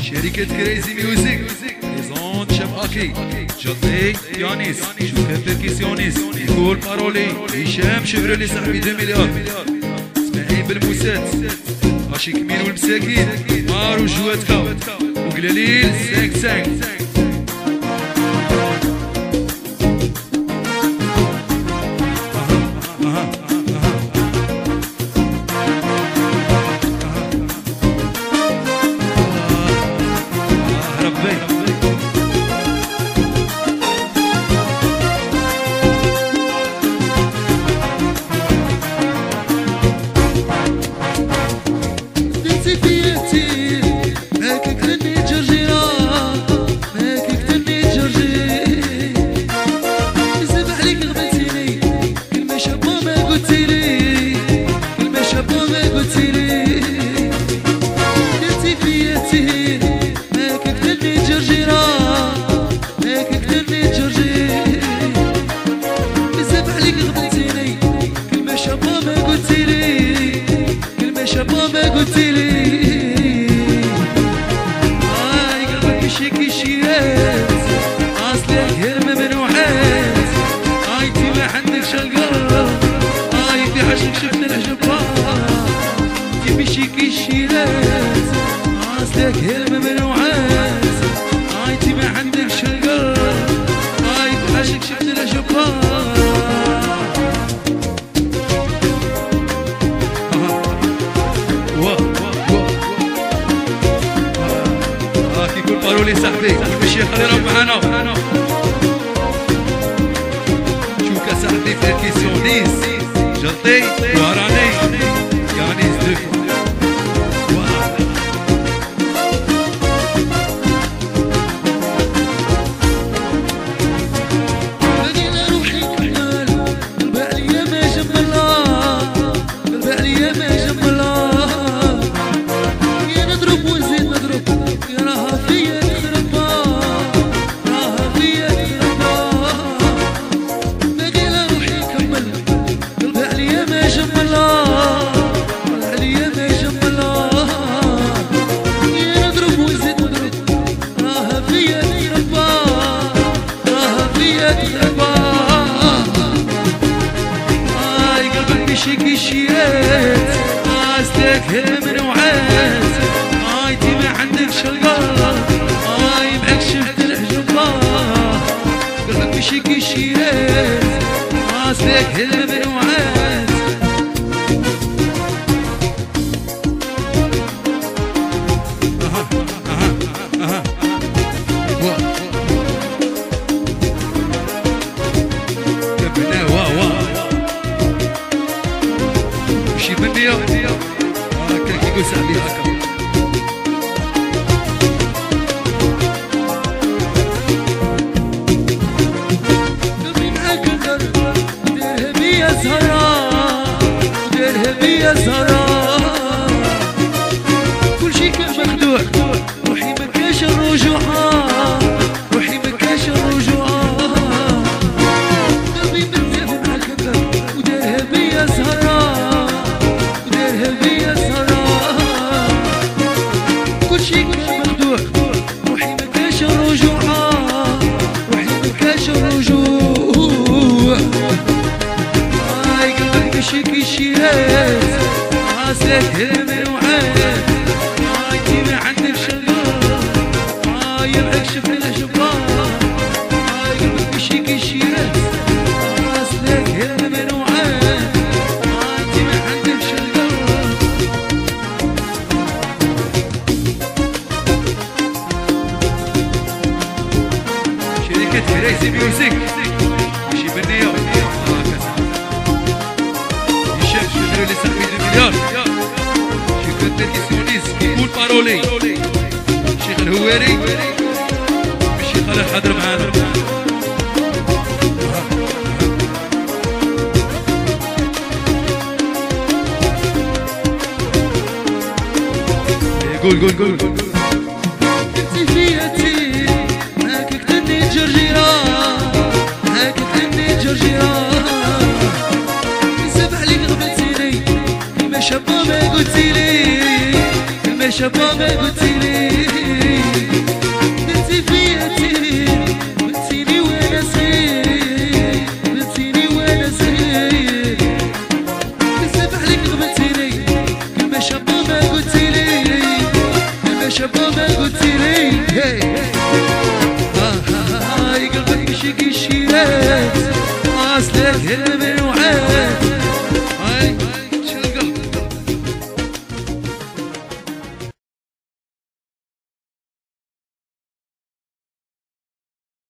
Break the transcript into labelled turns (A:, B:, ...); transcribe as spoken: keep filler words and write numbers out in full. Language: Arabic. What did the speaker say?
A: شركة كريزي ميوزك بريزون شاب اكي جاطي بيانيس شوكا بيركيسيونيس نيكول بارولي هشام شفرلي صاحبي دو مليار اسماعيل بالموسات ماشي كمين والمساكين مارو جواتكا وقلاليل سانك سانك
B: لي صاحبي والمشي خلي راهم معانا شوكا صاحبي بيركيسيونيس جلطي وهراني يانيس دو
A: شيكيشيات قاستك من وعات هاي تي ما عندكش القلب هاي معك شفت الحجبة قلبك شيكيشيات قاستك من وعات هكا كيقول صاحبي هكا قلبي معاك الدار ديرها بيا زهرة ديرها بيا زهرة كلشي كان مخدوع روحي مكاش الرجوع روحي مكاش الرجوع قلبي مزيان معاك الدار وديرها بيا زهرة كلشي كان مخدوع روحي مكاش الرجوع روحي مكاش الرجوع هاي قلبك شيكيشيات راسك من وعاد هاي تي ما عندكش القلب هاي معك شفت الحجبة هاي قلبك شيكيشيات راسك من وعاد هاي تي ما عندكش القلب كريزي ميوزك ماشي بالنية هشام شفرلي لي صاحبي دو مليار شوكا بيركيسيونيس كيقول بارولي شيخ الهواري ماشي خلي حاضر معانا قول قول قول قول انت فياتي هاك كتبني جرجيرة هاك كتبني جرجيرة نسب عليك غبنتيلي كلمة شابة ما قلتيلي كلمة شابة ما قلتيلي
C: غبتيني غبتيني وانا صغير غبتيني وانا صغير بزاف عليك غبتيني كلمة شابة ما قلتيلي كلمة شابة ما قلتيلي هاي قلبك مشي كيشيات اصلك هلم الوعاد